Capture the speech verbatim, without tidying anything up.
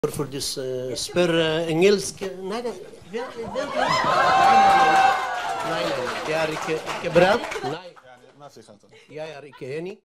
Voor dus uh, spur uh, Engels. Nee, nee, nee, nee, nee, nee, nee, ik heb brand. Nee, ما في خطر. ja, ja, ik ken niet.